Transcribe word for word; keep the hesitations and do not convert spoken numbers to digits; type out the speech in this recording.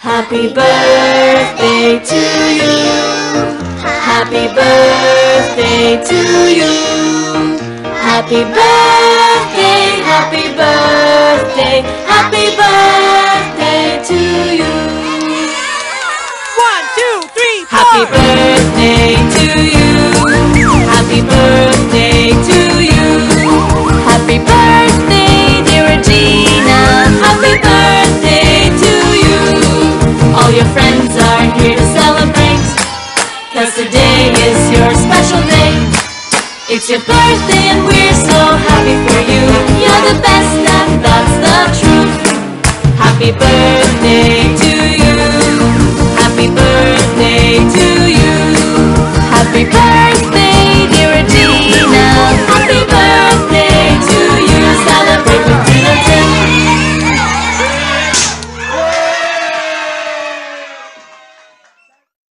Happy birthday to you. Happy birthday to you. Happy birthday, happy birthday, happy birthday to you. One, two, three, four. Happy birthday to you. Happy birthday to you. Happy birthday, dear Regina. Happy birthday to you. All your friends are here to celebrate, 'cause today is your special day. It's your birthday.